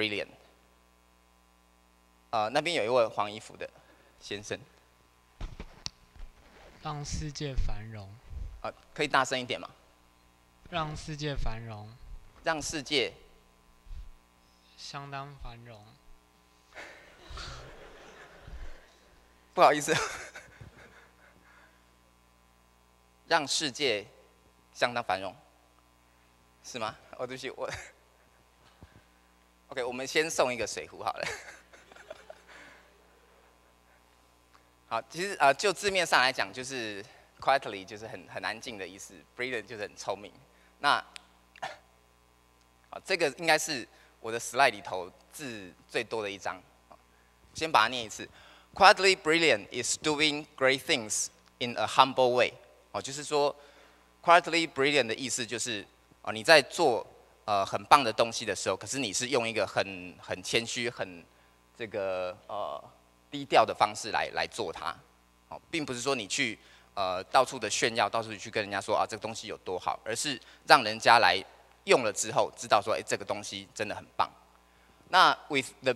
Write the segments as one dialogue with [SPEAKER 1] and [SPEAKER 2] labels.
[SPEAKER 1] brilliant。那边有一位黄衣服的先生。
[SPEAKER 2] 让世界繁荣。
[SPEAKER 1] 可以大声一点吗？
[SPEAKER 2] 让世界繁荣。
[SPEAKER 1] 让世界
[SPEAKER 2] 相当繁荣。
[SPEAKER 1] 不好意思，让世界相当繁荣，是吗？对不起，我 OK， 我们先送一个水壶好了。好，其实就字面上来讲，就是 quietly 就是很安静的意思 ，brilliant 就是很聪明。那这个应该是我的 slide 里头字最多的一张。先把它念一次 ：Quietly brilliant is doing great things in a humble way。就是说 ，quietly brilliant 的意思就是你在做很棒的东西的时候，可是你是用一个很谦虚、很这个低调的方式来做它，并不是说你去到处的炫耀，到处去跟人家说这个东西有多好，而是让人家来用了之后知道说，这个东西真的很棒。那 with the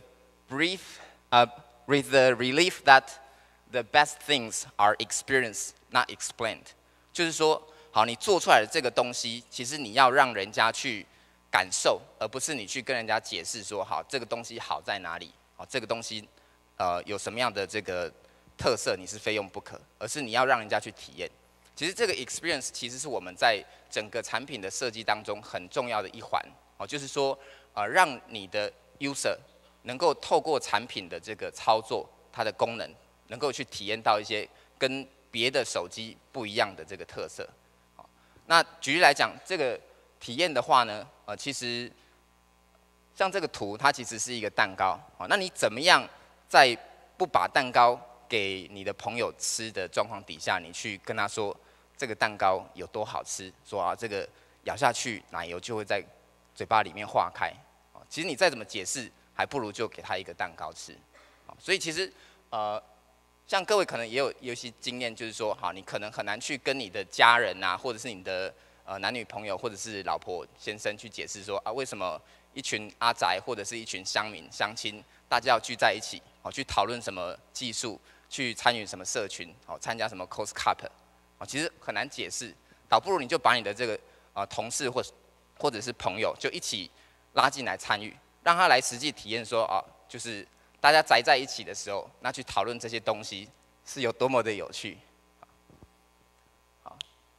[SPEAKER 1] relief that the best things are experienced, not explained， 就是说，好，你做出来的这个东西，其实你要让人家去感受，而不是你去跟人家解释说，好，这个东西好在哪里，这个东西有什么样的这个特色，你是非用不可，而是你要让人家去体验。其实这个 experience 其实是我们在整个产品的设计当中很重要的一环，就是说，让你的 user 能够透过产品的这个操作，它的功能，能够去体验到一些跟别的手机不一样的这个特色。那举例来讲，这个体验的话呢，其实像这个图，它其实是一个蛋糕。那你怎么样在不把蛋糕给你的朋友吃的状况底下，你去跟他说这个蛋糕有多好吃，说这个咬下去奶油就会在嘴巴里面化开。其实你再怎么解释，还不如就给他一个蛋糕吃。所以其实像各位可能也有一些经验，就是说，好，你可能很难去跟你的家人啊，或者是你的男女朋友，或者是老婆先生去解释说为什么一群阿宅或者是一群乡民乡亲，大家要聚在一起，去讨论什么技术，去参与什么社群，参加什么 Cos Cup， 其实很难解释，倒不如你就把你的这个同事或者是朋友就一起拉进来参与，让他来实际体验说就是大家宅在一起的时候，那去讨论这些东西是有多么的有趣。好，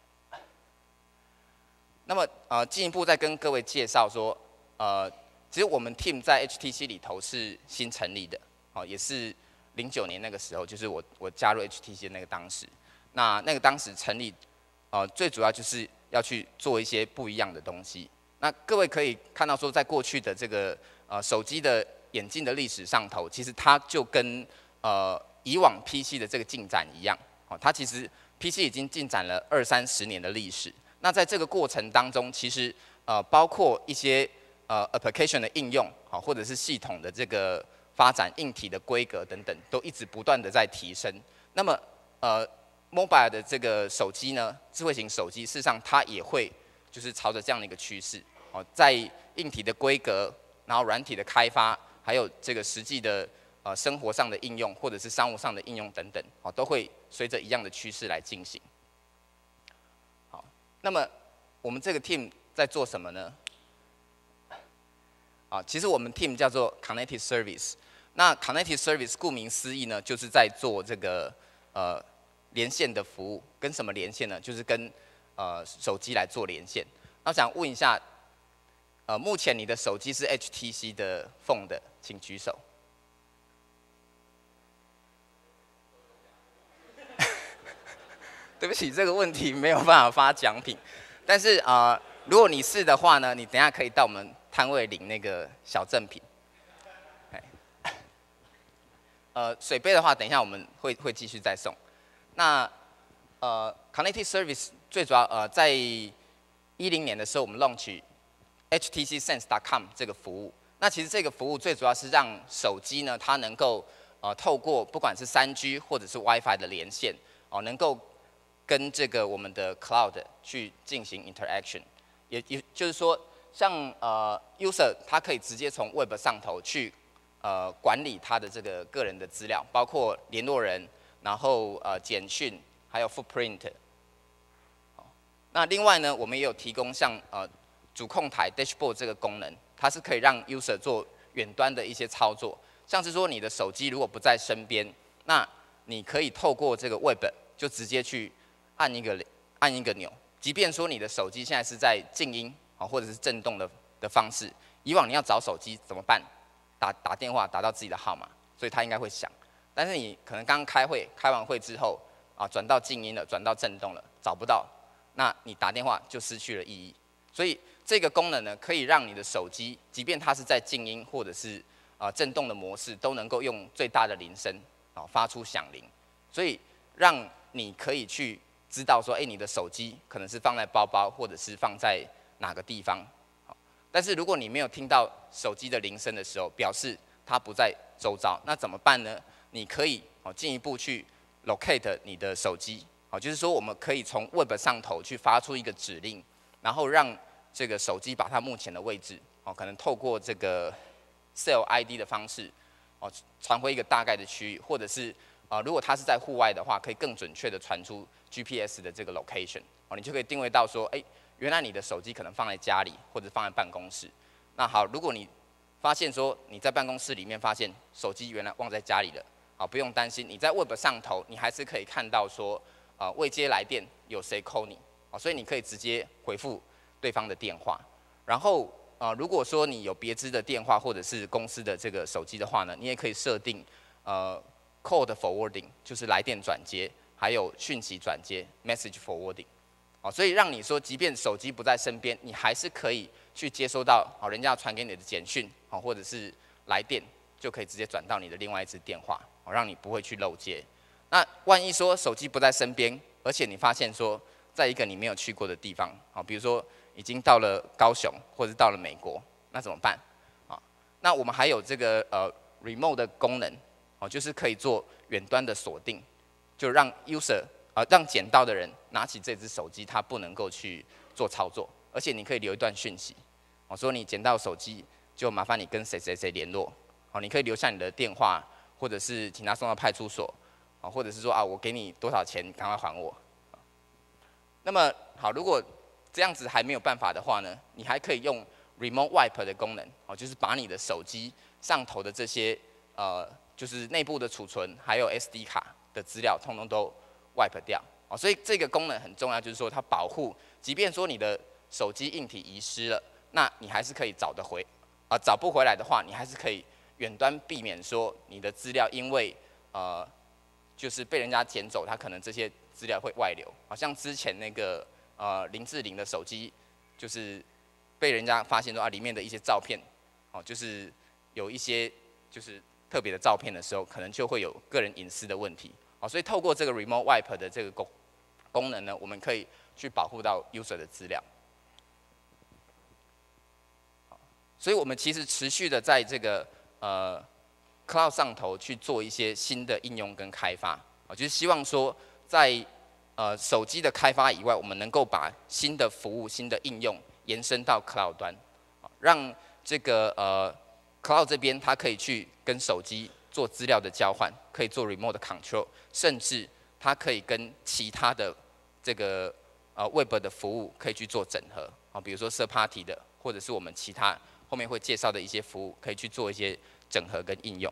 [SPEAKER 1] 那么进一步再跟各位介绍说，其实我们 team 在 HTC 里头是新成立的，也是09年那个时候，就是我加入 HTC 的那个当时，那个当时成立，最主要就是要去做一些不一样的东西。那各位可以看到说，在过去的这个手机的演进的历史上头，其实它就跟以往 PC 的这个进展一样，它其实 PC 已经进展了20-30年的历史。那在这个过程当中，其实包括一些application 的应用，或者是系统的这个发展、硬体的规格等等，都一直不断的在提升。那么mobile 的这个手机呢，智慧型手机，事实上它也会就是朝着这样的一个趋势，在硬体的规格，然后软体的开发，还有这个实际的生活上的应用，或者是商务上的应用等等，都会随着一样的趋势来进行。好，那么我们这个 team 在做什么呢？其实我们 team 叫做 Connected Service。那 Connected Service 顾名思义呢，就是在做这个连线的服务。跟什么连线呢？就是跟手机来做连线。那我想问一下，目前你的手机是 HTC 的 Phone 的，请举手。对不起，这个问题没有办法发奖品。但是如果你是的话呢，你等一下可以到我们摊位领那个小赠品。水杯的话，等一下我们会继续再送。那Connected Service 最主要在2010年的时候，我们 launch HTC Sense.com 这个服务。那其实这个服务最主要是让手机呢，它能够透过不管是3G 或者是 WiFi 的连线，能够跟这个我们的 Cloud 去进行 interaction。也就是说， 像user 他可以直接从 Web 上头去管理他的这个个人的资料，包括联络人，然后简讯，还有 footprint。那另外呢，我们也有提供像主控台 dashboard 这个功能，它是可以让 user 做远端的一些操作，像是说你的手机如果不在身边，那你可以透过这个 Web 就直接去按一个钮，即便说你的手机现在是在静音或者是震动的方式，以往你要找手机怎么办？打电话打到自己的号码，所以它应该会响。但是你可能刚开完会之后转到静音了，转到震动了，找不到，那你打电话就失去了意义。所以这个功能呢，可以让你的手机，即便它是在静音或者是震动的模式，都能够用最大的铃声发出响铃，所以让你可以去知道说，你的手机可能是放在包包，或者是放在哪个地方。但是如果你没有听到手机的铃声的时候，表示它不在周遭，那怎么办呢？你可以进一步去 locate 你的手机，就是说我们可以从 Web 上头去发出一个指令，然后让这个手机把它目前的位置，可能透过这个 Cell ID 的方式，传回一个大概的区域，或者是如果它是在户外的话，可以更准确的传出 GPS 的这个 location，你就可以定位到说，原来你的手机可能放在家里，或者放在办公室。那好，如果你发现说你在办公室里面发现手机原来忘在家里了，不用担心，你在 Web 上头你还是可以看到说，未接来电有谁 call 你，所以你可以直接回复对方的电话。然后如果说你有别支的电话或者是公司的这个手机的话呢，你也可以设定call 的 forwarding， 就是来电转接，还有讯息转接 message forwarding。所以让你说，即便手机不在身边，你还是可以去接收到人家传给你的简讯，或者是来电，就可以直接转到你的另外一支电话，让你不会去漏接。那万一说手机不在身边，而且你发现说，在一个你没有去过的地方，比如说已经到了高雄，或者到了美国，那怎么办？那我们还有这个remote 的功能，就是可以做远端的锁定，就让 user让捡到的人拿起这只手机，他不能够去做操作，而且你可以留一段讯息，说你捡到手机，就麻烦你跟谁谁谁联络，你可以留下你的电话，或者是请他送到派出所，或者是说我给你多少钱，你赶快还我。那么好，如果这样子还没有办法的话呢，你还可以用 Remote Wipe 的功能，就是把你的手机上头的这些就是内部的储存，还有 SD 卡的资料，通通都wipe 掉，所以这个功能很重要，就是说它保护，即便说你的手机硬体遗失了，那你还是可以找得回，找不回来的话，你还是可以远端避免说你的资料因为就是被人家捡走，它可能这些资料会外流，好像之前那个林志玲的手机，就是被人家发现说里面的一些照片，就是有一些就是特别的照片的时候，可能就会有个人隐私的问题。所以透过这个 Remote Wipe 的这个功能呢，我们可以去保护到 user 的资料。所以我们其实持续的在这个Cloud 上头去做一些新的应用跟开发，就是希望说在手机的开发以外，我们能够把新的服务、新的应用延伸到 Cloud 端，让这个Cloud 这边它可以去跟手机做资料的交换，可以做 remote control， 甚至它可以跟其他的这个Web 的服务可以去做整合，比如说 third party 的，或者是我们其他后面会介绍的一些服务，可以去做一些整合跟应用。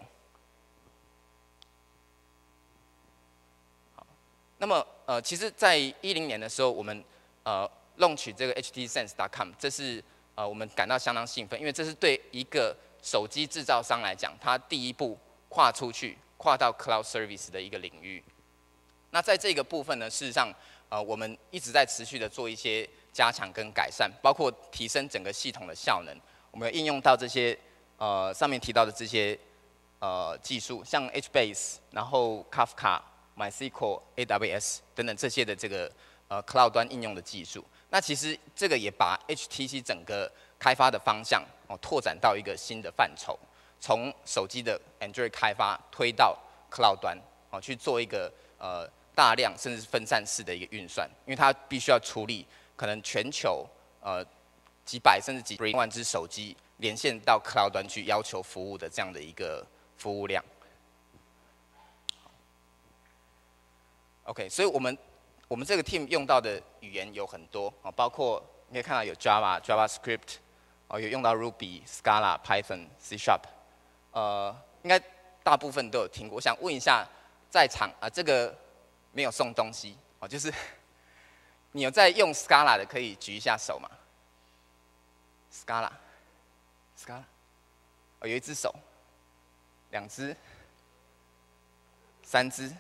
[SPEAKER 1] 好，那么其实，在2010年的时候，我们launch 这个 htsense.com， 这是我们感到相当兴奋，因为这是对一个手机制造商来讲，它第一步跨出去，跨到 Cloud Service 的一个领域。那在这个部分呢，事实上，我们一直在持续的做一些加强跟改善，包括提升整个系统的效能。我们有应用到这些上面提到的这些技术，像 HBase， 然后 Kafka、MySQL、AWS 等等这些的这个Cloud 端应用的技术。那其实这个也把 HTC 整个开发的方向拓展到一个新的范畴，从手机的 Android 开发推到 Cloud 端，去做一个大量甚至是分散式的一个运算，因为它必须要处理可能全球几百甚至几万只手机连线到 Cloud 端去要求服务的这样的一个服务量。OK， 所以我们这个 team 用到的语言有很多啊，包括你可以看到有 Java、JavaScript， 有用到 Ruby、Scala、Python、C#， 应该大部分都有听过。我想问一下在场这个没有送东西哦，就是你有在用 Scala 的可以举一下手吗 ？Scala， 有一只手，2只，3只。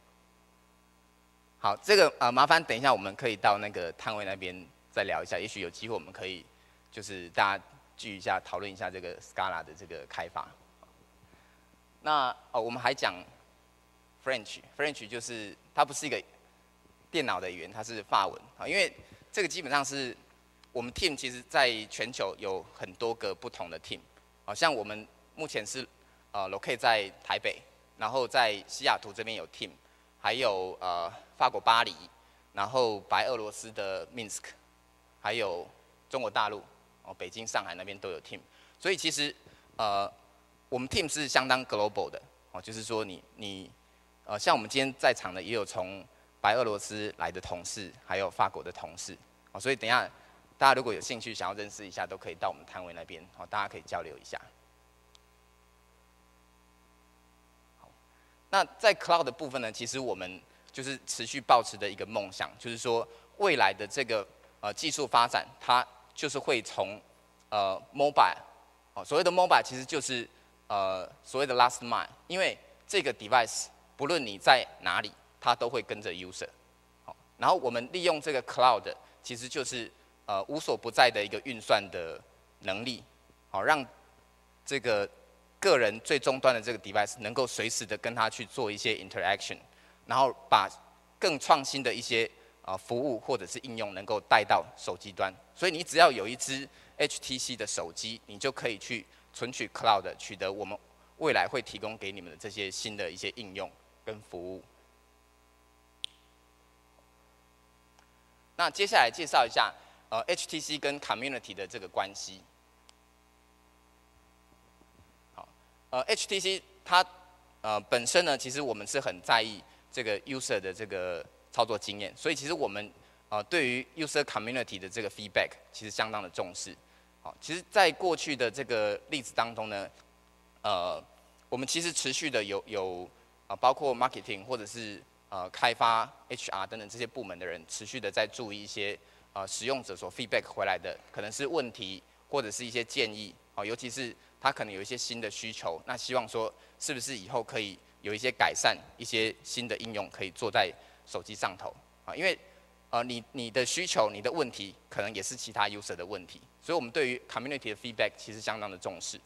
[SPEAKER 1] 好，这个麻烦等一下我们可以到那个摊位那边再聊一下，也许有机会我们可以就是大家聚一下讨论一下这个 Scala 的这个开发。那我们还讲 French 就是它不是一个电脑的语言，它是法文啊，因为这个基本上是我们 team 其实在全球有很多个不同的 team， 像我们目前是locate 在台北，然后在西雅图这边有 team， 还有法国巴黎，然后白俄罗斯的 Minsk， 还有中国大陆北京、上海那边都有 team， 所以其实我们 team 是相当 global 的就是说像我们今天在场的也有从白俄罗斯来的同事，还有法国的同事所以等一下大家如果有兴趣想要认识一下，都可以到我们摊位那边大家可以交流一下。那在 Cloud 的部分呢，其实我们就是持续抱持的一个梦想，就是说未来的这个技术发展，它就是会从Mobile， 所谓的 Mobile 其实就是所谓的 Last Mile， 因为这个 device 不论你在哪里，它都会跟着 user。然后我们利用这个 Cloud， 其实就是无所不在的一个运算的能力，让这个个人最终端的这个 device 能够随时的跟它去做一些 interaction， 然后把更创新的一些服务或者是应用能够带到手机端。所以你只要有一支 HTC 的手机，你就可以去存取 Cloud， 取得我们未来会提供给你们的这些新的一些应用跟服务。那接下来介绍一下HTC 跟 Community 的这个关系。HTC 它本身呢，其实我们是很在意这个 user 的这个操作经验，所以其实我们对于 user community 的这个 feedback 其实相当的重视。其实在过去的这个例子当中呢，我们其实持续的有包括 marketing 或者是开发 HR 等等这些部门的人，持续的在注意一些使用者所 feedback 回来的可能是问题或者是一些建议尤其是他可能有一些新的需求，那希望说是不是以后可以有一些改善，一些新的应用可以做在手机上头因为你的需求、你的问题可能也是其他 user 的问题，所以我们对于 community 的 feedback 其实相当的重视。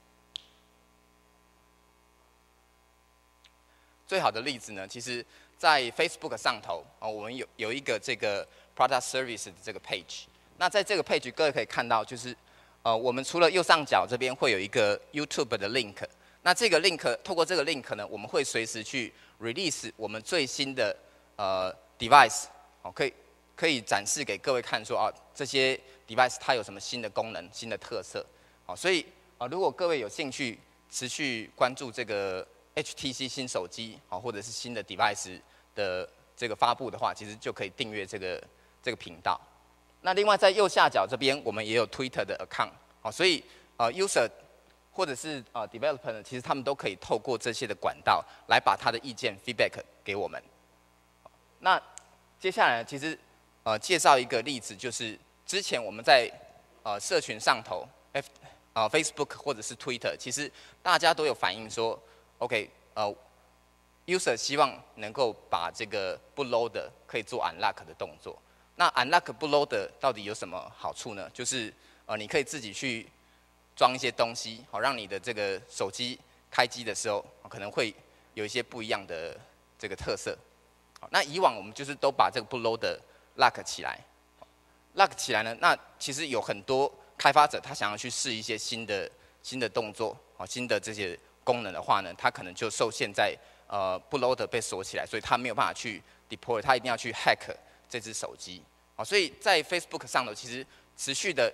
[SPEAKER 1] 最好的例子呢，其实在 Facebook 上头我们有一个这个 product service 的这个 page。那在这个 page， 各位可以看到，就是我们除了右上角这边会有一个 YouTube 的 link， 那这个 link 透过这个 link 呢，我们会随时去 release 我们最新的device， 可以展示给各位看说这些 device 它有什么新的功能、新的特色所以如果各位有兴趣持续关注这个 HTC 新手机或者是新的 device 的这个发布的话，其实就可以订阅这个频道。那另外在右下角这边，我们也有 Twitter 的 account， 所以user 或者是developer 呢，其实他们都可以透过这些的管道来把他的意见 feedback 给我们。那接下来其实介绍一个例子，就是之前我们在社群上头Facebook 或者是 Twitter， 其实大家都有反映说 ，OK， user 希望能够把这个不 load 的可以做 unlock 的动作。那 unlock 不 load 的到底有什么好处呢？就是你可以自己去装一些东西，让你的这个手机开机的时候可能会有一些不一样的这个特色。那以往我们就是都把这个不 load 的 lock 起来 ，lock 起来呢，那其实有很多开发者他想要去试一些新的动作，新的这些功能的话呢，他可能就受限在不 load 被锁起来，所以他没有办法去 deploy， 他一定要去 hack 这只手机所以在 Facebook 上头，其实持续的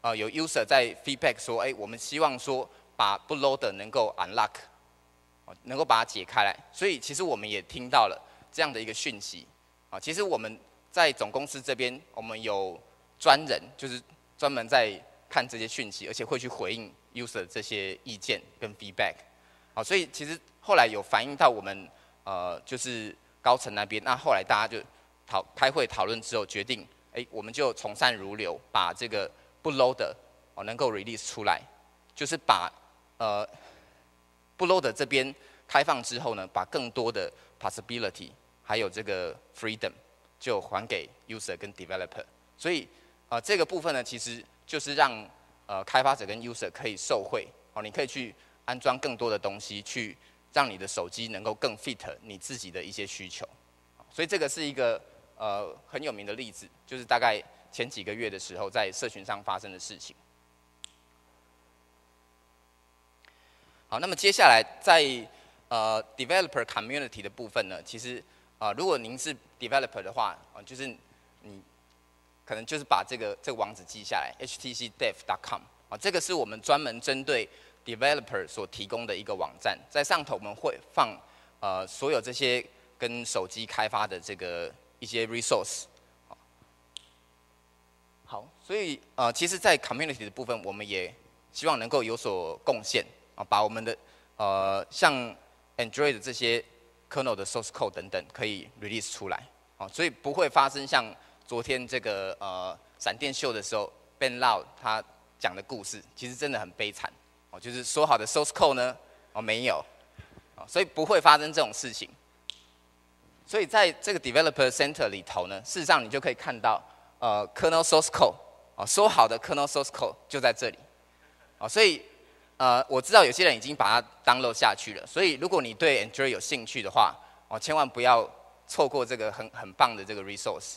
[SPEAKER 1] 有 user 在 feedback 说，我们希望说把 bootloader 能够 unlock， 能够把它解开来。所以其实我们也听到了这样的一个讯息。其实我们在总公司这边，我们有专人，就是专门在看这些讯息，而且会去回应 user 的这些意见跟 feedback。所以其实后来有反映到我们就是高层那边，那后来大家就开会讨论之后决定，我们就从善如流，把这个 bootloader 能够 release 出来，就是把bootloader 这边开放之后呢，把更多的 possibility 还有这个 freedom 就还给 user 跟 developer。所以这个部分呢，其实就是让开发者跟 user 可以受惠。你可以去安装更多的东西，去让你的手机能够更 fit 你自己的一些需求。所以这个是一个很有名的例子，就是大概前几个月的时候在社群上发生的事情。好，那么接下来在developer community 的部分呢，其实如果您是 developer 的话，就是你可能就是把这个网址记下来 htcdev.com 这个是我们专门针对 developer 所提供的一个网站，在上头我们会放所有这些跟手机开发的这个一些 resource。好，所以其实，在 community 的部分，我们也希望能够有所贡献把我们的像 Android 的这些 kernel 的 source code 等等可以 release 出来所以不会发生像昨天这个闪电秀的时候 Ben Lau 他讲的故事，其实真的很悲惨就是说好的 source code 呢没有所以不会发生这种事情。所以在这个 developer center 里头呢，事实上你就可以看到kernel source code 说好的 kernel source code 就在这里所以我知道有些人已经把它 download 下去了，所以如果你对 Android 有兴趣的话千万不要错过这个很棒的这个 resource。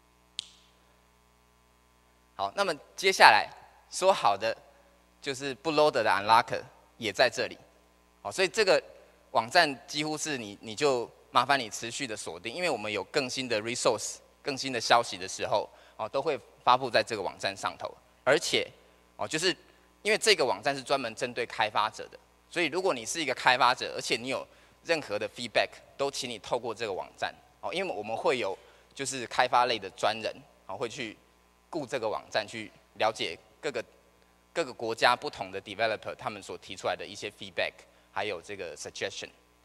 [SPEAKER 1] 好，那么接下来说好的就是 bootloader 的 unlocker 也在这里所以这个网站几乎是你就麻烦你持续的锁定，因为我们有更新的 resource 更新的消息的时候都会发布在这个网站上头，而且就是因为这个网站是专门针对开发者的，所以如果你是一个开发者，而且你有任何的 feedback 都请你透过这个网站因为我们会有就是开发类的专人会去顾这个网站，去了解各个国家不同的 developer 他们所提出来的一些 feedback 还有这个 suggestion。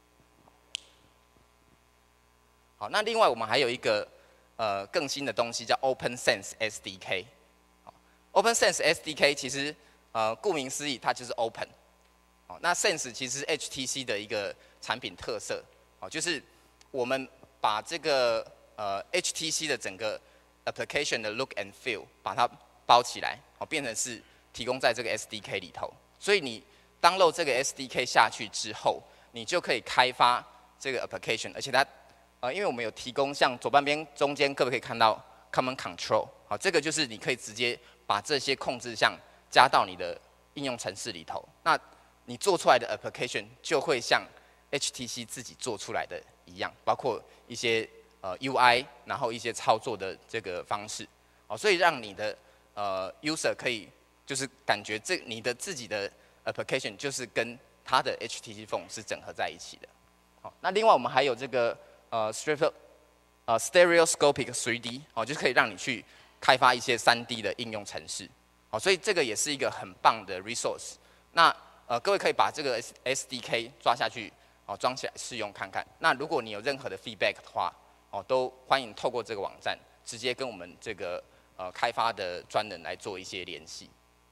[SPEAKER 1] 好，那另外我们还有一个更新的东西叫 OpenSense SDK。OpenSense SDK 其实顾名思义它就是 open。那 Sense 其实是 HTC 的一个产品特色就是我们把这个HTC 的整个 application 的 look and feel 把它包起来变成是提供在这个 SDK 里头，所以你 download 这个 SDK 下去之后，你就可以开发这个 application， 而且它因为我们有提供像左半边中间可不可以看到 Common Control 这个就是你可以直接把这些控制项加到你的应用程式里头，那你做出来的 application 就会像 HTC 自己做出来的一样，包括一些UI， 然后一些操作的这个方式所以让你的user 可以就是感觉你的自己的 application 就是跟它的 HTC Phone 是整合在一起的。那另外我们还有这个stereoscopic 3D 就是可以让你去开发一些3D 的应用程式所以这个也是一个很棒的 resource。那各位可以把这个 SDK 抓下去装起来试用看看。那如果你有任何的 feedback 的话都欢迎透过这个网站直接跟我们这个开发的专人来做一些联系。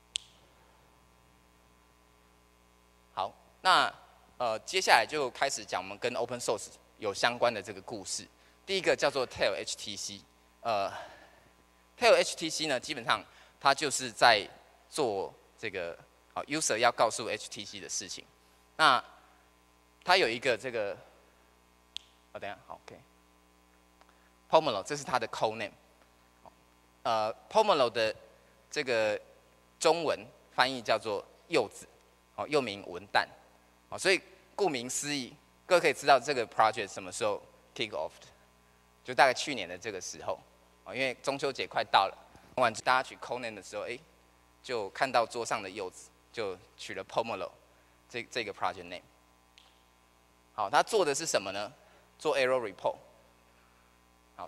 [SPEAKER 1] 好，那接下来就开始讲我们跟 Open Source 有相关的这个故事。第一个叫做 Tail HTC，Tail HTC 呢，基本上它就是在做这个user 要告诉 HTC 的事情。那它有一个这个，等一下 ，OK，Pomelo 这是它的 code name。Pomelo 的这个中文翻译叫做柚子，又名文旦。所以顾名思义，各位可以知道这个 project 什么时候 kick off 的，就大概去年的这个时候，因为中秋节快到了，晚大家取 code name 的时候， 就看到桌上的柚子，就取了 Pomelo 这个 project name。好，他做的是什么呢？做 error report。好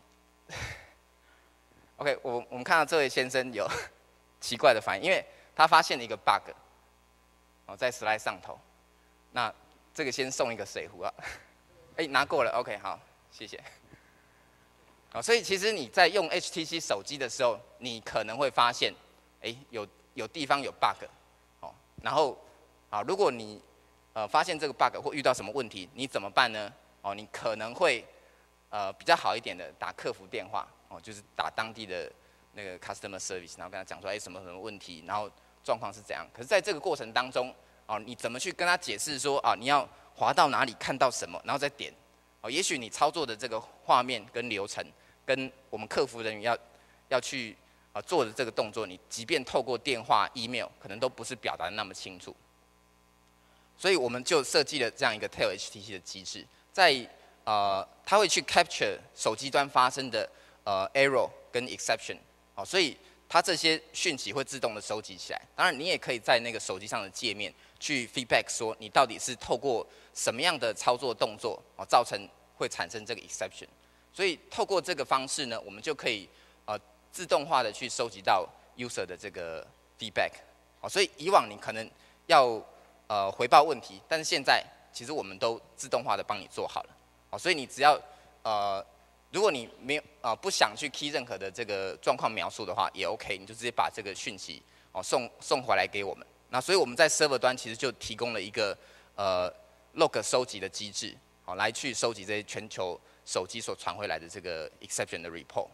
[SPEAKER 1] ，OK， 我们看到这位先生有奇怪的反应，因为他发现了一个 bug， 在 slide 上头。那这个先送一个水壶啊，拿过了 ，OK， 好，谢谢。好，所以其实你在用 HTC 手机的时候，你可能会发现，有地方有 bug， 然后如果你发现这个 bug 或遇到什么问题，你怎么办呢？你可能会比较好一点的打客服电话，就是打当地的那个 customer service， 然后跟他讲说，什么问题，然后状况是怎样。可是在这个过程当中，你怎么去跟他解释说，你要滑到哪里看到什么，然后再点，也许你操作的这个画面跟流程，跟我们客服人员要去做的这个动作，你即便透过电话、email， 可能都不是表达的那么清楚。所以我们就设计了这样一个 Tail HTC 的机制，在它会去 capture 手机端发生的error 跟 exception， 所以它这些讯息会自动的收集起来。当然，你也可以在那个手机上的界面去 feedback 说，你到底是透过什么样的操作动作造成会产生这个 exception。所以透过这个方式呢，我们就可以自动化的去收集到 user 的这个 feedback。所以以往你可能要回报问题，但是现在其实我们都自动化的帮你做好了。所以你只要如果你没有不想去 key 任何的这个状况描述的话，也 OK， 你就直接把这个讯息送回来给我们。那所以我们在 server 端其实就提供了一个log 收集的机制，来去收集这些全球手机所传回来的这个 exception 的 report。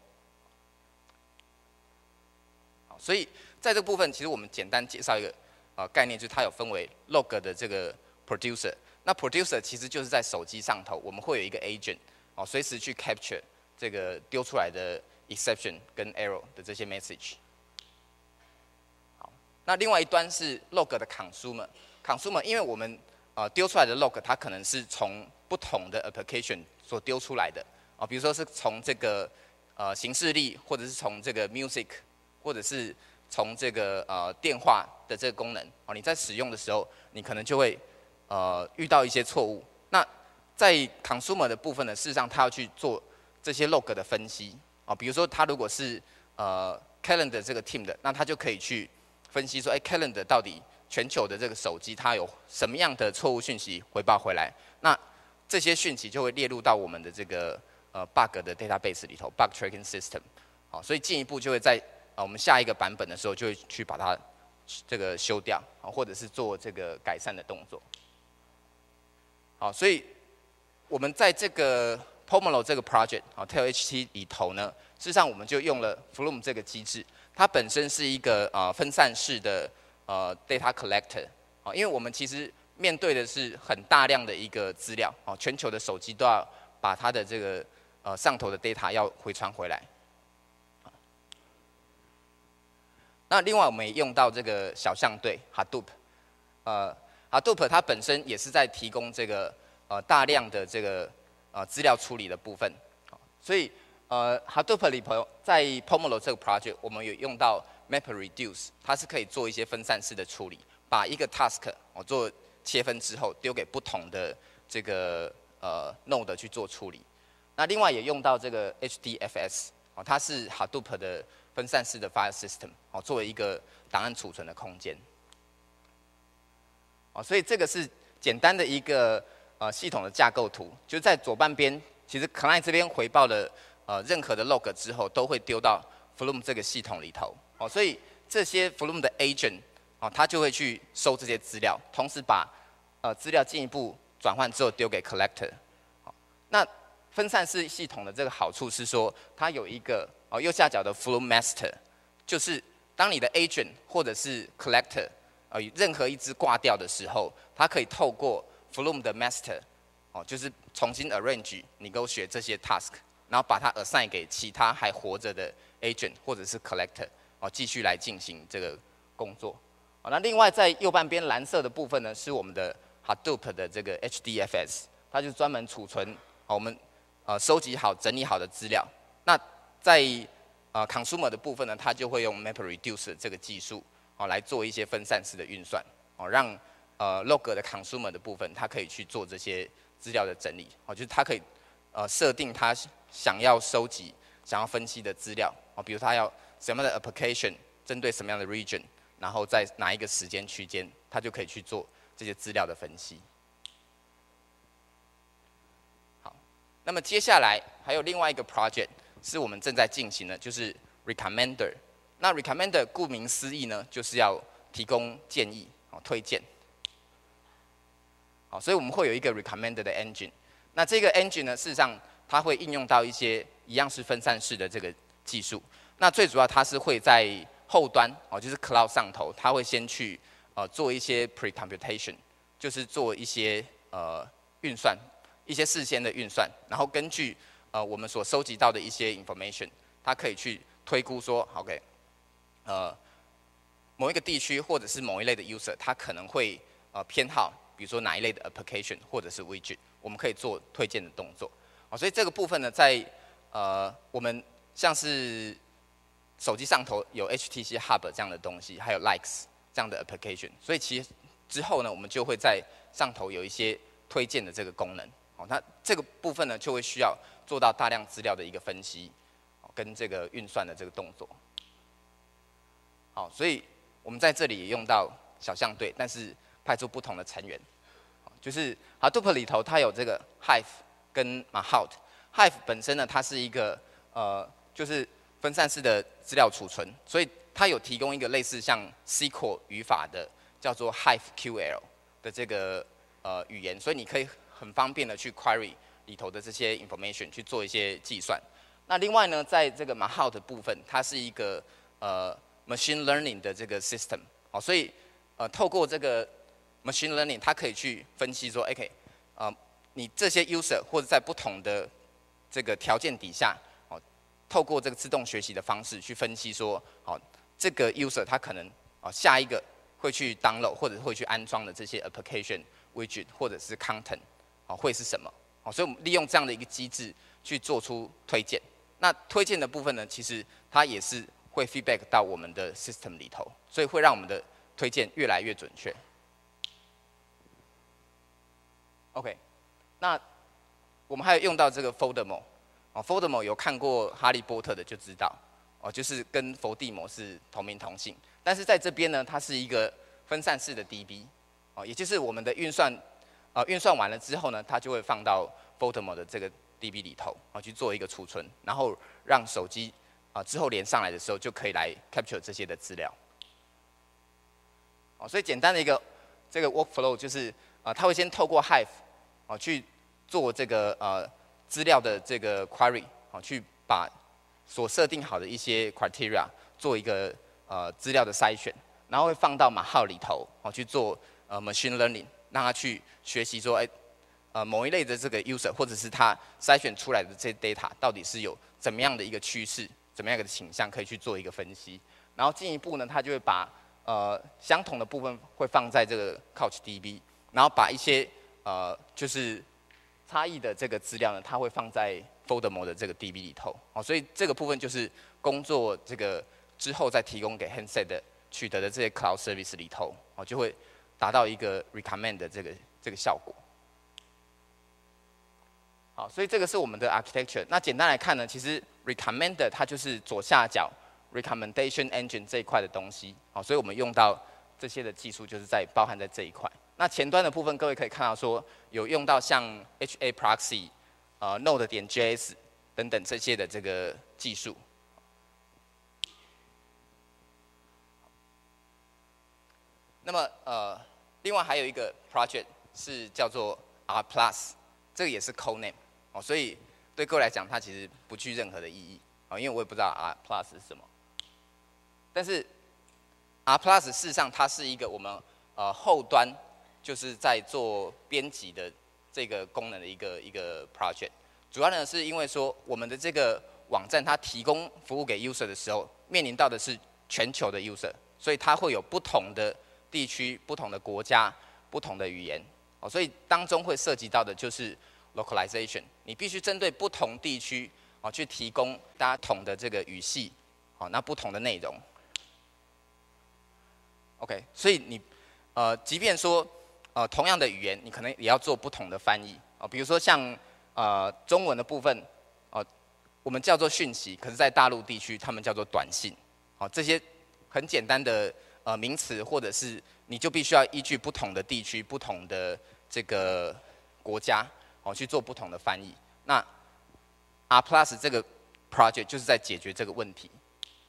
[SPEAKER 1] 所以在这个部分，其实我们简单介绍一个概念，就是它有分为 log 的这个 producer。那 producer 其实就是在手机上头，我们会有一个 agent， 随时去 capture 这个丢出来的 exception 跟 error 的这些 message。好，那另外一端是 log 的 consumer， 因为我们丢出来的 log 它可能是从不同的 application 所丢出来的，比如说是从这个行事历，或者是从这个 music， 或者是从这个电话的这个功能，你在使用的时候，你可能就会遇到一些错误。那在 consumer 的部分呢，事实上它要去做这些 log 的分析，比如说它如果是calendar 这个 team 的，那它就可以去分析说，calendar 到底全球的这个手机它有什么样的错误讯息回报回来，那这些讯息就会列入到我们的这个bug 的 database 里头 ，bug tracking system。所以进一步就会在我们下一个版本的时候，就会去把它这个修掉，或者是做这个改善的动作。好，所以我们在这个 Pomelo 这个 project Tail HT 里头呢，事实上我们就用了 Flume 这个机制，它本身是一个分散式的data collector， 因为我们其实面对的是很大量的一个资料，全球的手机都要把它的这个上头的 data 要回传回来。那另外我们也用到这个小象队 Hadoop，Hadoop 它本身也是在提供这个大量的这个资料处理的部分，所以Hadoop 里头在 Pomelo 这个 project 我们有用到 MapReduce， 它是可以做一些分散式的处理，把一个 task 做切分之后丢给不同的这个node 去做处理。那另外也用到这个 HDFS， 它是 Hadoop 的分散式的 file system， 作为一个档案储存的空间。所以这个是简单的一个系统的架构图，就是在左半边，其实 client 这边回报了任何的 log 之后，都会丢到 Flume 这个系统里头。所以这些 Flume 的 agent， 它就会去收这些资料，同时把资料进一步转换之后丢给 collector。那分散式系统的这个好处是说，它有一个右下角的 Flume Master， 就是当你的 agent 或者是 collector 任何一只挂掉的时候，它可以透过 Flume 的 Master， 就是重新 arrange 你勾选这些 task， 然后把它 assign 给其他还活着的 agent 或者是 collector， 继续来进行这个工作。那另外在右半边蓝色的部分呢，是我们的 Hadoop 的这个 HDFS， 它就专门储存我们收集好、整理好的资料。那在consumer 的部分呢，它就会用 MapReduce 这个技术， 来做一些分散式的运算，让log 的 consumer 的部分，它可以去做这些资料的整理，就是它可以设定它想要收集、想要分析的资料，比如它要什么样的 application， 针对什么样的 region， 然后在哪一个时间区间，它就可以去做这些资料的分析。好，那么接下来还有另外一个 project 是我们正在进行的，就是 recommender。那 recommender 顾名思义呢，就是要提供建议、推荐。好，所以我们会有一个 recommender 的 engine。那这个 engine 呢，事实上它会应用到一些一样是分散式的这个技术。那最主要它是会在后端就是 cloud 上头，它会先去做一些 pre-computation， 就是做一些运算，一些事先的运算，然后根据我们所收集到的一些 information， 它可以去推估说 ，OK， 某一个地区或者是某一类的 user， 它可能会偏好，比如说哪一类的 application 或者是 widget， 我们可以做推荐的动作。所以这个部分呢，在我们像是手机上头有 HTC Hub 这样的东西，还有 Likes 这样的 application， 所以其实之后呢，我们就会在上头有一些推荐的这个功能。那这个部分呢，就会需要做到大量资料的一个分析，跟这个运算的这个动作。好，所以我们在这里也用到小象队，但是派出不同的成员，就是 Hadoop 里头它有这个 Hive 跟 Mahout。Hive 本身呢，它是一个就是分散式的资料储存，所以它有提供一个类似像 SQL 语法的叫做 HiveQL 的这个语言，所以你可以很方便的去 query 里头的这些 information 去做一些计算。那另外呢，在这个 Mahout 的部分，它是一个machine learning 的这个 system， 所以透过这个 machine learning， 它可以去分析说 ，OK， 你这些 user 或者在不同的这个条件底下，透过这个自动学习的方式去分析说，这个 user 他可能下一个会去 download 或者会去安装的这些 application widget 或者是 content 会是什么？所以我们利用这样的一个机制去做出推荐。那推荐的部分呢，其实它也是会 feedback 到我们的 system 里头，所以会让我们的推荐越来越准确。OK， 那我们还有用到这个 Voldemort。Voldemort 有看过《哈利波特》的就知道，就是跟伏地魔是同名同姓。但是在这边呢，它是一个分散式的 DB，也就是我们的运算完了之后呢，它就会放到 Voldemort 的这个 DB 里头，去做一个储存，然后让手机之后连上来的时候就可以来 capture 这些的资料。所以简单的一个这个 workflow 就是它会先透过 Hive 去做这个资料的这个 query， 去把所设定好的一些 criteria 做一个资料的筛选，然后会放到Mahout里头去做machine learning， 让它去学习说，某一类的这个 user 或者是它筛选出来的这些 data 到底是有怎么样的一个趋势，怎么样的倾向可以去做一个分析，然后进一步呢，它就会把相同的部分会放在这个 CouchDB， 然后把一些就是差异的这个资料呢，它会放在 Voldemort 的这个 DB 里头。所以这个部分就是工作这个之后再提供给 handset 的取得的这些 cloud service 里头，就会达到一个 recommend 的这个效果。好，所以这个是我们的 architecture。那简单来看呢，其实 recommender 它就是左下角 recommendation engine 这一块的东西。所以我们用到这些的技术就是包含在这一块。那前端的部分，各位可以看到说有用到像 HA proxy、Node.js 等等这些的这个技术。那么另外还有一个 project 是叫做 R Plus， 这个也是 code name，所以对各位来讲它其实不具任何的意义，因为我也不知道 R Plus 是什么。但是 R Plus 事实上它是一个我们后端就是在做编辑的这个功能的一个 project， 主要呢是因为说我们的这个网站它提供服务给 user 的时候，面临到的是全球的 user， 所以它会有不同的地区、不同的国家、不同的语言，所以当中会涉及到的就是 localization， 你必须针对不同地区去提供大家同的这个语系，那不同的内容。 OK， 所以你即便说同样的语言，你可能也要做不同的翻译比如说像中文的部分我们叫做讯息，可是在大陆地区他们叫做短信这些很简单的名词，或者是你就必须要依据不同的地区、不同的这个国家去做不同的翻译。那 R+ 这个 project 就是在解决这个问题。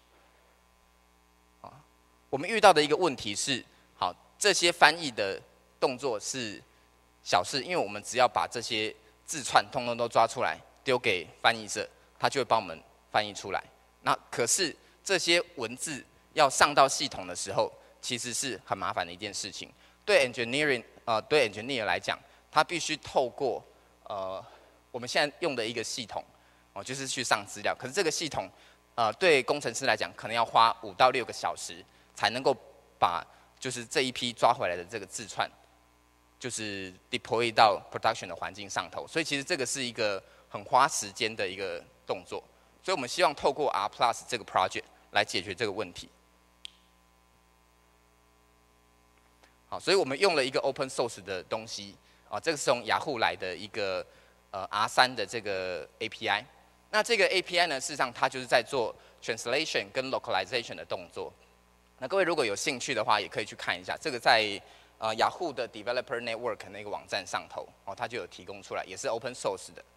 [SPEAKER 1] 我们遇到的一个问题是，好，这些翻译的动作是小事，因为我们只要把这些字串通通都抓出来，丢给翻译社，他就会帮我们翻译出来。那可是这些文字要上到系统的时候，其实是很麻烦的一件事情。对 engineer 来讲，他必须透过我们现在用的一个系统就是去上资料。可是这个系统对工程师来讲，可能要花5到6个小时才能够把就是这一批抓回来的这个字串，就是 deploy 到 production 的环境上头。所以其实这个是一个很花时间的一个动作。所以我们希望透过 R+ 这个 project 来解决这个问题。好，所以我们用了一个 open source 的东西这个是从雅虎来的一个R3的这个 API。那这个 API 呢，事实上它就是在做 translation 跟 localization 的动作。那各位如果有兴趣的话，也可以去看一下，这个在雅虎的 Developer Network 那个网站上头它就有提供出来，也是 open source 的。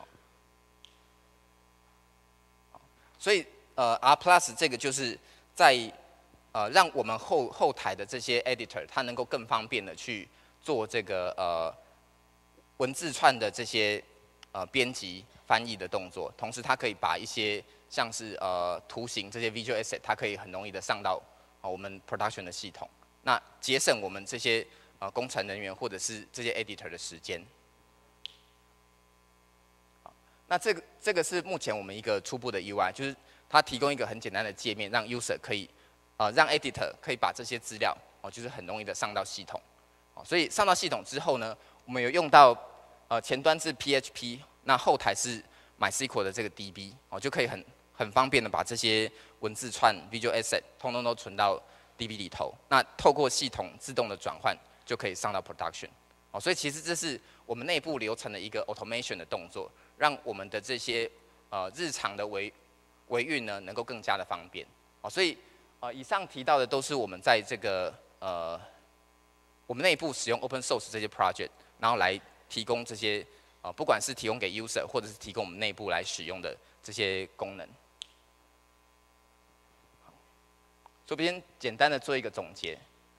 [SPEAKER 1] 所以R+ 这个就是在让我们后台的这些 editor 它能够更方便的去做这个文字串的这些编辑翻译的动作，同时它可以把一些像是图形这些 visual asset 它可以很容易的上到我们 production 的系统，那节省我们这些工程人员或者是这些 editor 的时间。那这个是目前我们一个初步的 UI， 就是它提供一个很简单的界面，让 user 可以让 editor 可以把这些资料就是很容易的上到系统。所以上到系统之后呢，我们有用到前端是 PHP， 那后台是 MySQL 的这个 DB， 就可以很方便的把这些文字串 visual asset 通通都存到 DB 里头。那透过系统自动的转换，就可以上到 production。所以其实这是我们内部流程的一个 automation 的动作，让我们的这些日常的维运呢能够更加的方便。所以以上提到的都是我们在这个我们内部使用 open source 这些 project， 然后来提供这些不管是提供给 user 或者是提供我们内部来使用的这些功能。这边简单的做一个总结。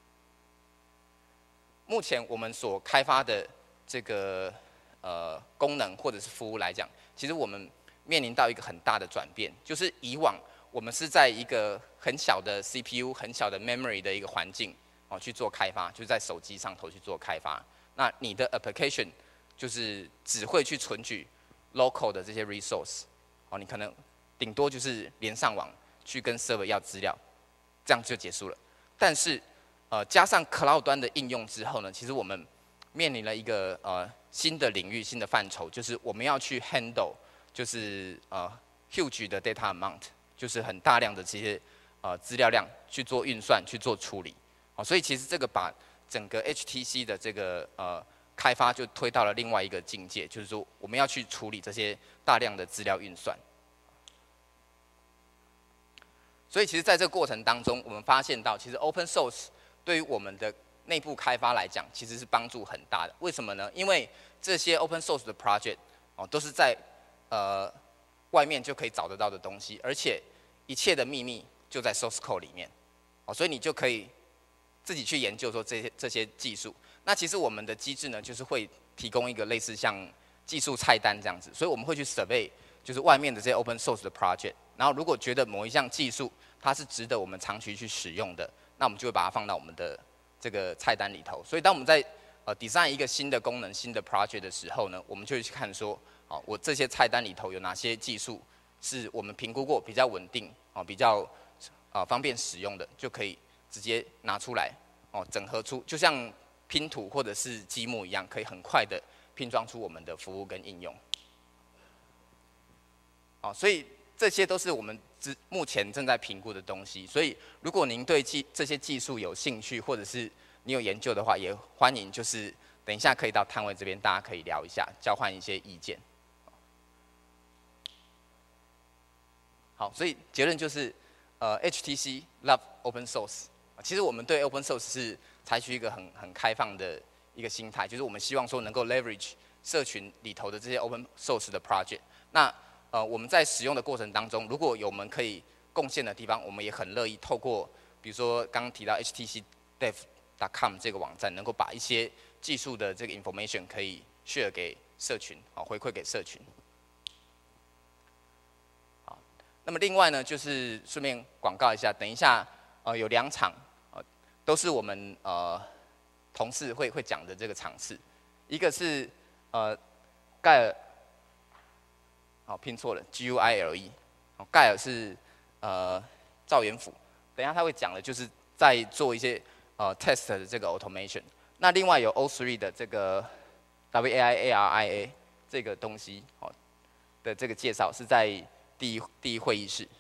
[SPEAKER 1] 目前我们所开发的这个功能或者是服务来讲，其实我们面临到一个很大的转变，就是以往我们是在一个很小的 CPU、很小的 memory 的一个环境去做开发，就是在手机上头去做开发。那你的 application 就是只会去存取 local 的这些 resource， 你可能顶多就是连上网去跟 server 要资料，这样就结束了。但是加上 cloud 端的应用之后呢，其实我们面临了一个新的领域、新的范畴，就是我们要去 handle 就是huge 的 data amount， 就是很大量的这些资料量去做运算、去做处理。所以其实这个把整个 HTC 的这个开发就推到了另外一个境界，就是说我们要去处理这些大量的资料运算。所以其实在这个过程当中，我们发现到，其实 open source 对于我们的内部开发来讲，其实是帮助很大的。为什么呢？因为这些 open source 的 project 都是在外面就可以找得到的东西，而且一切的秘密就在 source code 里面所以你就可以自己去研究说这些技术。那其实我们的机制呢，就是会提供一个类似像技术菜单这样子，所以我们会去 survey 就是外面的这些 open source 的 project， 然后如果觉得某一项技术它是值得我们长期去使用的，那我们就会把它放到我们的这个菜单里头。所以当我们在design 一个新的功能、新的 project 的时候呢，我们就会去看说，我这些菜单里头有哪些技术是我们评估过比较稳定比较方便使用的，就可以直接拿出来整合出，就像拼图或者是积木一样，可以很快的拼装出我们的服务跟应用。所以这些都是我们目前正在评估的东西。所以，如果您对这些技术有兴趣，或者是你有研究的话，也欢迎就是等一下可以到摊位这边，大家可以聊一下，交换一些意见。好，所以结论就是，HTC love open source。其实我们对 open source 是采取一个很开放的一个心态，就是我们希望说能够 leverage 社群里头的这些 open source 的 project。那我们在使用的过程当中，如果有我们可以贡献的地方，我们也很乐意透过，比如说刚刚提到 htcdev.com 这个网站，能够把一些技术的这个 information 可以 share 给社群，回馈给社群。好，那么另外呢，就是顺便广告一下，等一下有2场，都是我们同事会讲的这个场次，一个是盖尔。拼错了 ，GUILE， 盖尔是赵元甫，等一下他会讲的，就是在做一些test 的这个 automation。那另外有 O3 的这个 WAIARIA 这个东西的这个介绍是在第一会议室。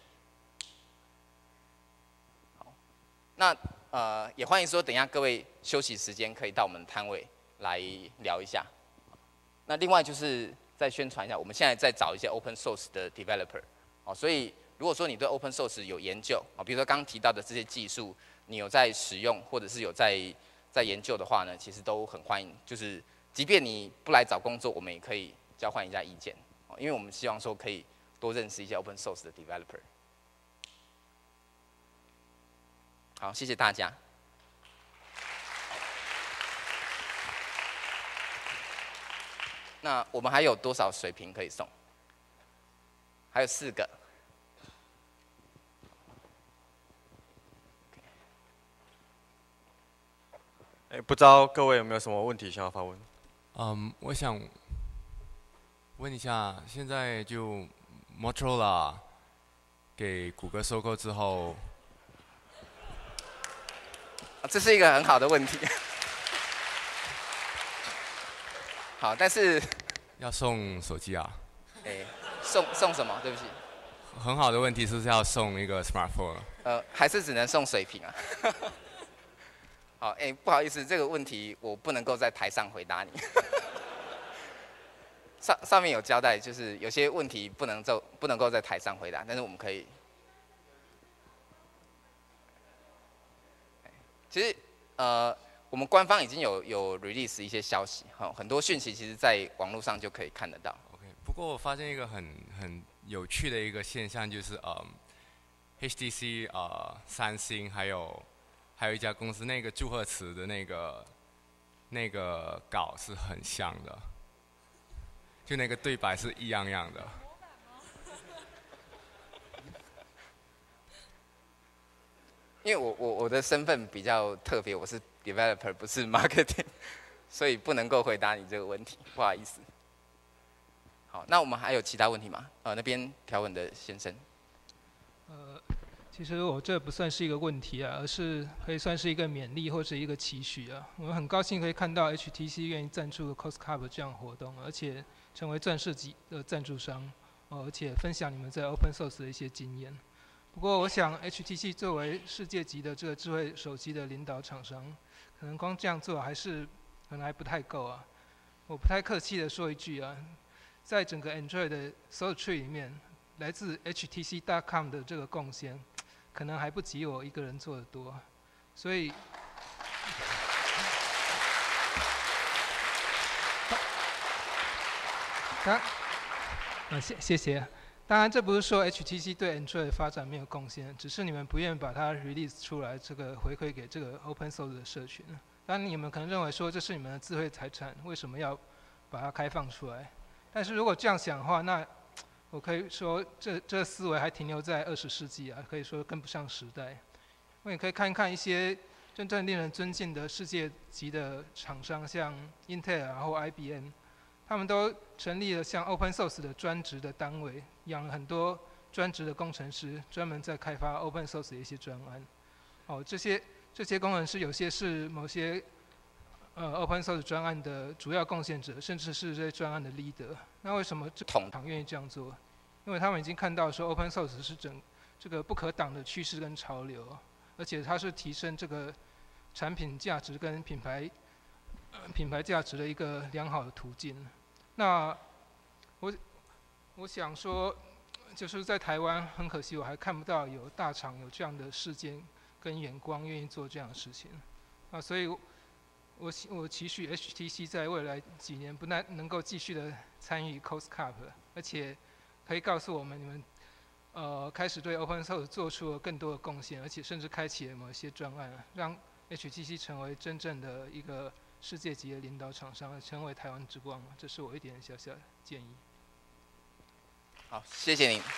[SPEAKER 1] 好，那也欢迎说等一下各位休息时间可以到我们摊位来聊一下。那另外就是再宣传一下，我们现在在找一些 open source 的 developer， 所以如果说你对 open source 有研究，比如说刚刚提到的这些技术，你有在使用或者是有在研究的话呢，其实都很欢迎。就是即便你不来找工作，我们也可以交换一下意见，因为我们希望说可以多认识一些 open source 的 developer。好，谢谢大家。那我们还有多少水瓶可以送？还有4个。
[SPEAKER 3] 不知道各位有没有什么问题想要发问？
[SPEAKER 4] 我想问一下，现在就 Motorola 给谷歌收购之后，
[SPEAKER 1] 这是一个很好的问题。好，但是
[SPEAKER 4] 要送手机啊？
[SPEAKER 1] 送什么？对不起。
[SPEAKER 4] 很好的问题，是不是要送一个 smartphone？
[SPEAKER 1] 还是只能送水瓶啊？好，不好意思，这个问题我不能够在台上回答你。上面有交代，就是有些问题不能够在台上回答，但是我们可以。其实我们官方已经有 release 一些消息，很多讯息其实在网络上就可以看得到。
[SPEAKER 4] OK， 不过我发现一个很有趣的一个现象，就是HTC 三星还有一家公司，那个祝贺词的那个稿是很像的，就那个对白是一样样的。
[SPEAKER 1] 因为我的身份比较特别，我是 developer 不是 marketing， 所以不能够回答你这个问题，不好意思。好，那我们还有其他问题吗？那边条纹的先生。
[SPEAKER 5] 其实我这不算是一个问题啊，而是可以算是一个勉励或者一个期许啊。我们很高兴可以看到 HTC 愿意赞助 COSCUP 这样活动，而且成为钻石级的赞助商，而且分享你们在 Open Source 的一些经验。不过，我想 HTC 作为世界级的这个智慧手机的领导厂商，可能光这样做可能还不太够啊。我不太客气的说一句啊，在整个 Android 的所有 tree 里面，来自 HTC.com 的这个贡献，可能还不及我一个人做的多。所以，谢谢。当然，这不是说 HTC 对 Android 的发展没有贡献，只是你们不愿意把它 release 出来，这个回馈给这个 Open Source 的社群。当然，你们可能认为说这是你们的智慧财产，为什么要把它开放出来？但是如果这样想的话，那我可以说这思维还停留在20世纪啊，可以说跟不上时代。我也可以看看一些真正令人尊敬的世界级的厂商，像 Intel 然后 IBM。他们都成立了像 Open Source 的专职的单位，养了很多专职的工程师，专门在开发 Open Source 的一些专案。这些工程师有些是某些Open Source 专案的主要贡献者，甚至是这些专案的 leader。那为什么这厂愿意这样做？ 因为他们已经看到说 open source 是这个不可挡的趋势跟潮流，而且它是提升这个产品价值跟品牌价值的一个良好的途径。那我想说，就是在台湾很可惜，我还看不到有大厂有这样的时间跟眼光，愿意做这样的事情。所以我期许 HTC 在未来几年不但能够继续的参与 COSCUP， 而且可以告诉我们你们开始对 Open Source 做出了更多的贡献，而且甚至开启了某些专案，让 HTC 成为真正的一个世界级的领导厂商，成为台湾之光。这是我一点小小的建议。
[SPEAKER 1] 好，谢谢您。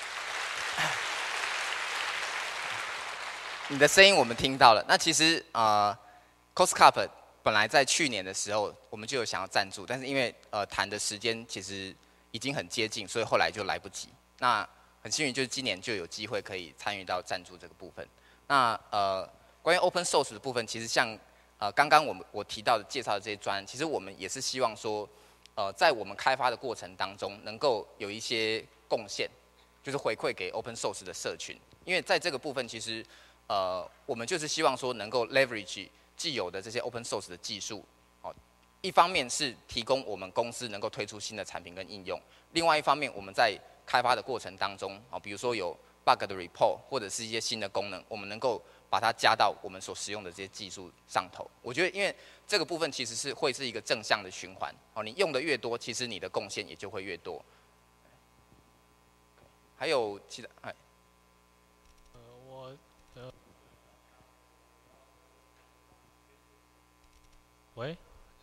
[SPEAKER 1] 你的声音我们听到了。那其实COSCUP 本来在去年的时候我们就有想要赞助，但是因为谈的时间其实已经很接近，所以后来就来不及。那很幸运，就是今年就有机会可以参与到赞助这个部分。那关于 Open Source 的部分，其实像刚刚我提到的介绍的这些专案，其实我们也是希望说，在我们开发的过程当中，能够有一些贡献，就是回馈给 Open Source 的社群。因为在这个部分，其实我们就是希望说能够 leverage 既有的这些 Open Source 的技术，一方面是提供我们公司能够推出新的产品跟应用，另外一方面我们在开发的过程当中，比如说有 bug 的 report 或者是一些新的功能，我们能够把它加到我们所使用的这些技术上头。我觉得，因为这个部分其实会是一个正向的循环，你用的越多，其实你的贡献也就会越多。还有其他，
[SPEAKER 6] 喂，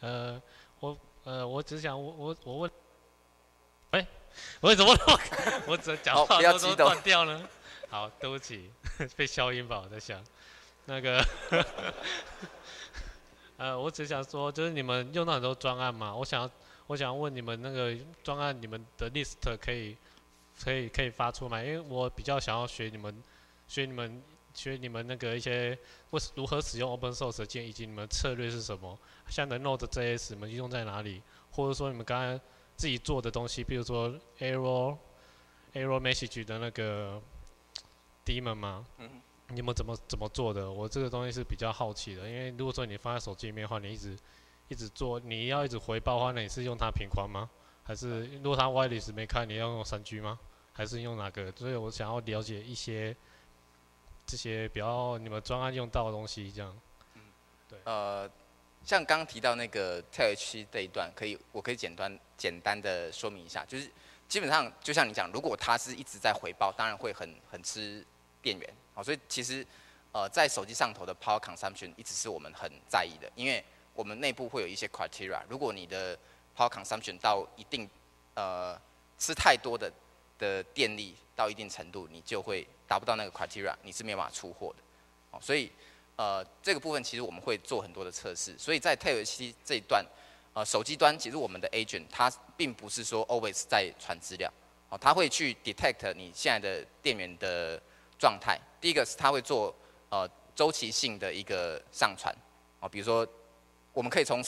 [SPEAKER 6] 我只想我问，喂，为什么我只讲话都断掉呢？好，对不起，被消音吧，我在想，那个，我只想说，就是你们用到很多专案嘛，我想问你们那个专案，你们的 list 可以发出来，因为我比较想要学你们那个一些如何使用 Open Source 的建议，以及你们策略是什么？像的 Node.js 你们用在哪里？或者说你们刚才自己做的东西，比如说 Error Message 的那个 daemon 嘛，你们怎么做的？我这个东西是比较好奇的，因为如果说你放在手机里面的话，你一直做，你要一直回报的话，那你是用它频宽吗？还是如果它 wireless 没开，你要用3G 吗？还是用哪个？所以我想要了解一些这些比较你们专案用到的东西，这样。对。
[SPEAKER 1] 像刚刚提到那个 TLHC 这一段，我可以简单的说明一下，就是基本上就像你讲，如果它是一直在回报，当然会很吃电源，所以其实在手机上头的 power consumption 一直是我们很在意的，因为我们内部会有一些 criteria， 如果你的 power consumption 到一定吃太多的电力到一定程度，你就会达不到那个 criteria， 你是没有办法出货的，所以这个部分其实我们会做很多的测试，所以在 TLHC 这一段，手机端其实我们的 agent 它并不是说 always 在传资料，它会去 detect 你现在的电源的状态。第一个是它会做周期性的一个上传，比如说我们可以从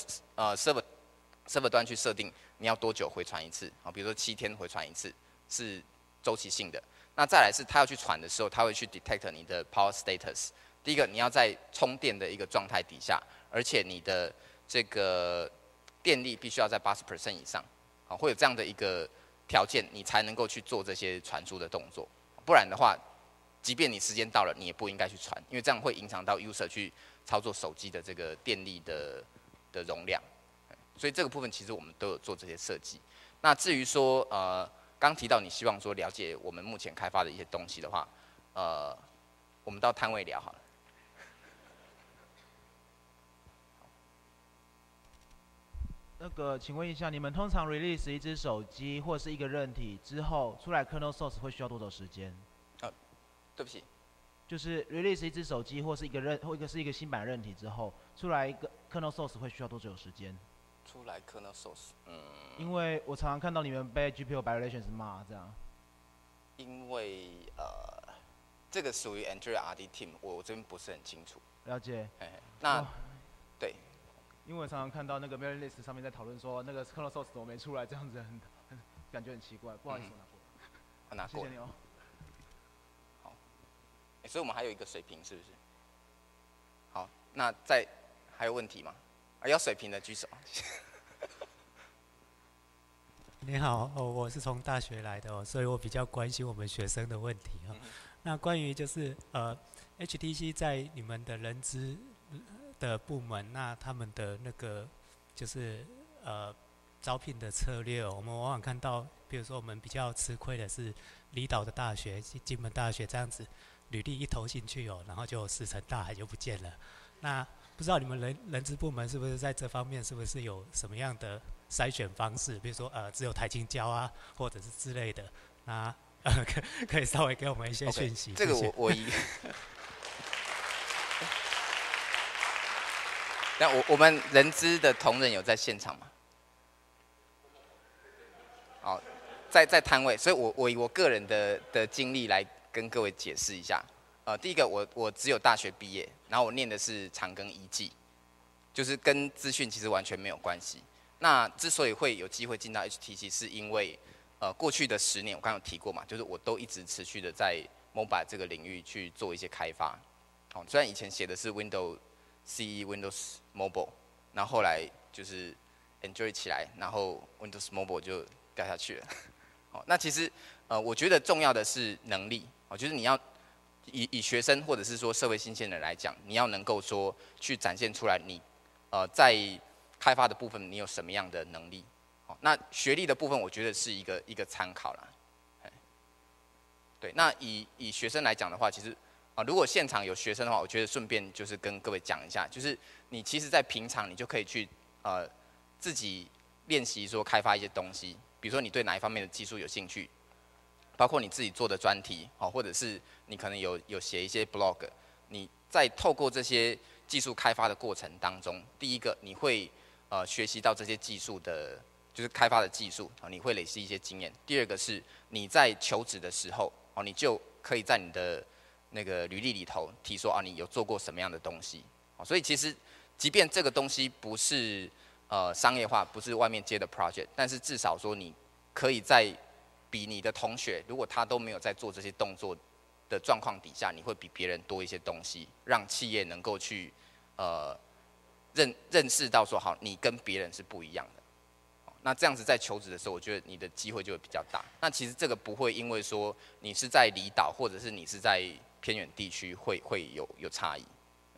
[SPEAKER 1] server 端去设定你要多久回传一次，比如说7天回传一次是周期性的。那再来是它要去传的时候，它会去 detect 你的 power status。第一个，你要在充电的一个状态底下，而且你的这个电力必须要在80% 以上，会有这样的一个条件，你才能够去做这些传输的动作。不然的话，即便你时间到了，你也不应该去传，因为这样会影响到 user 去操作手机的这个电力的容量。所以这个部分其实我们都有做这些设计。那至于说刚提到你希望说了解我们目前开发的一些东西的话，我们到摊位聊好了。
[SPEAKER 7] 那个，请问一下，你们通常 release 一只手机或是一个韧体之后，出来 kernel source 会需要多少时间？
[SPEAKER 1] 对不起，
[SPEAKER 7] 就是 release 一只手机或是一个新版韧体之后，出来一个 kernel source 会需要多久时间？
[SPEAKER 1] 出来 kernel source，
[SPEAKER 7] 因为我常常看到你们被 GPU violations 骂这样。
[SPEAKER 1] 因为这个属于 Android RD team， 我这边不是很清楚。
[SPEAKER 7] 了解。
[SPEAKER 1] 那对。
[SPEAKER 7] 因为我常常看到那个 mailing list 上面在讨论说，那个 kernel source 怎么没出来，这样子感觉很奇怪，不好意思，我拿过来。
[SPEAKER 1] 拿过了。
[SPEAKER 7] 谢谢你哦。
[SPEAKER 1] 所以我们还有一个水瓶，是不是？好，那还有问题吗？要水瓶的举手。
[SPEAKER 8] 你好，我是从大学来的所以我比较关心我们学生的问题那关于就是HTC 在你们的人资的部门，那他们的那个就是招聘的策略我们往往看到，比如说我们比较吃亏的是离岛的大学、金门大学这样子，履历一投进去然后就石沉大海就不见了。那不知道你们人资部门是不是在这方面是不是有什么样的筛选方式？比如说只有台清交啊，或者是之类的。那可以稍微给我们一些讯息。
[SPEAKER 1] 这个那我们人资的同仁有在现场吗？好，在摊位，所以我以我个人的经历来跟各位解释一下。第一个我只有大学毕业，然后我念的是长庚医技，就是跟资讯其实完全没有关系。那之所以会有机会进到 HTC， 是因为过去的10年我刚刚有提过嘛，就是我都一直持续的在 mobile 这个领域去做一些开发。好，虽然以前写的是 Windows CE、Windows Mobile， 然后后来就是 Android 起来，然后 Windows Mobile 就掉下去了。好，那其实我觉得重要的是能力，就是你要以学生或者是说社会新鲜人来讲，你要能够说去展现出来你在开发的部分你有什么样的能力。好，那学历的部分我觉得是一个参考啦。对，那以学生来讲的话，其实如果现场有学生的话，我觉得顺便就是跟各位讲一下，就是你其实在平常你就可以去自己练习说开发一些东西，比如说你对哪一方面的技术有兴趣，包括你自己做的专题，或者是你可能有写一些 blog， 你在透过这些技术开发的过程当中，第一个你会学习到这些技术的，就是开发的技术，你会累积一些经验。第二个是你在求职的时候，你就可以在你的那个履历里头提说你有做过什么样的东西。所以其实即便这个东西不是商业化，不是外面接的 project， 但是至少说你可以在比你的同学，如果他都没有在做这些动作的状况底下，你会比别人多一些东西，让企业能够去认识到说好，你跟别人是不一样的。那这样子在求职的时候，我觉得你的机会就会比较大。那其实这个不会因为说你是在离岛，或者是你是在偏远地区会有差异。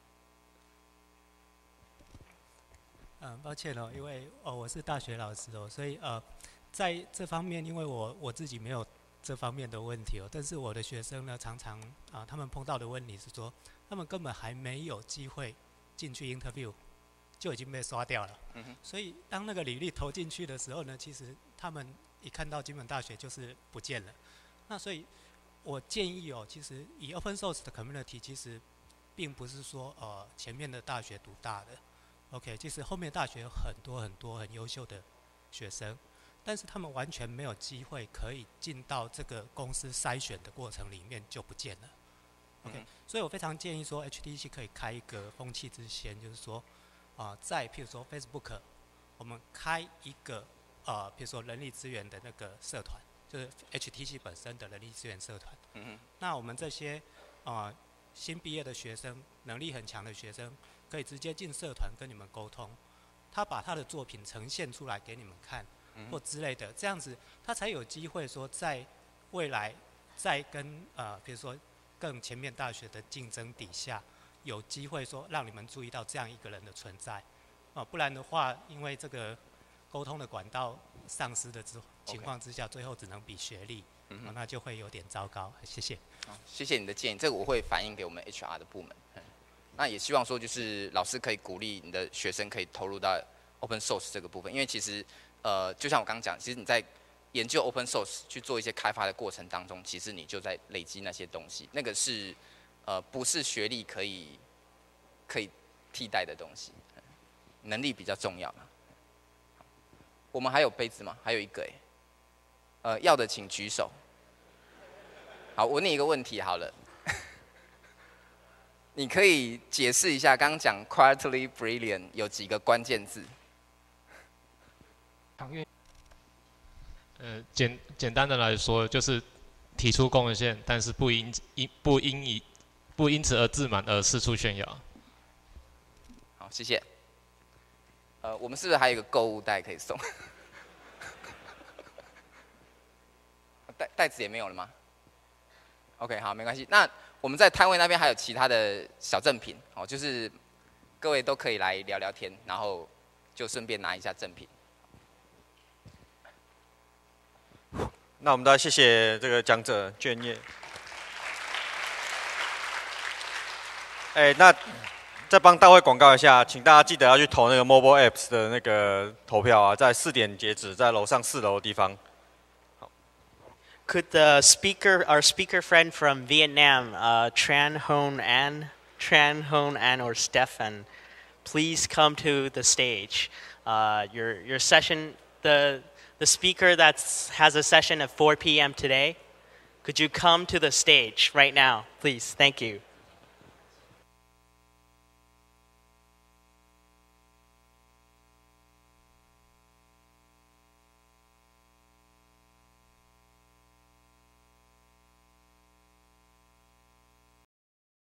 [SPEAKER 8] 抱歉因为我是大学老师所以在这方面，因为我自己没有这方面的问题但是我的学生呢，常常他们碰到的问题是说，他们根本还没有机会进去 interview， 就已经被刷掉了。所以当那个履历投进去的时候呢，其实他们一看到金门大学就是不见了。那所以我建议其实以 open source 的 community， 其实并不是说前面的大学独大的。OK， 其实后面大学有很多很优秀的学生，但是他们完全没有机会可以进到这个公司筛选的过程里面就不见了。OK， 所以我非常建议说 HTC 可以开一个风气之先，就是说在譬如说 Facebook， 我们开一个譬如说人力资源的那个社团，就是 HTC 本身的人力资源社团。那我们这些新毕业的学生，能力很强的学生，可以直接进社团跟你们沟通，他把他的作品呈现出来给你们看，或之类的，这样子他才有机会说在未来在跟比如说更前面大学的竞争底下，有机会说让你们注意到这样一个人的存在，不然的话，因为这个沟通的管道丧失的情况之下，最后只能比学历，那就会有点糟糕。谢谢。
[SPEAKER 1] 谢谢你的建议，这个我会反映给我们 HR 的部门。那也希望说，就是老师可以鼓励你的学生可以投入到 open source 这个部分，因为其实就像我刚刚讲，其实你在研究 open source 去做一些开发的过程当中，其实你就在累积那些东西，那个是不是学历可以替代的东西，能力比较重要嘛。我们还有杯子吗？还有一个要的请举手。好，我问你一个问题好了，你可以解释一下刚刚讲 quietly brilliant 有几个关键字？
[SPEAKER 6] 简单的来说，就是提出贡献，但是不因此而自满而四处炫耀。
[SPEAKER 1] 好，谢谢。我们是不是还有一个购物袋可以送？袋子也没有了吗 ？OK， 好，没关系。那我们在摊位那边还有其他的小赠品，哦，就是各位都可以来聊聊天，然后就顺便拿一下赠品。
[SPEAKER 3] 那我们都要谢谢这个讲者卷叶。那再帮大会广告一下，请大家记得要去投那个 Mobile Apps 的那个投票啊，在4点截止，在楼上4楼的地方。
[SPEAKER 9] Could our speaker friend from Vietnam, Tran Hon An or Stefan, please come to the stage? Your session, the speaker that has a session at 4 p.m. today, could you come to the stage right now, please? Thank you.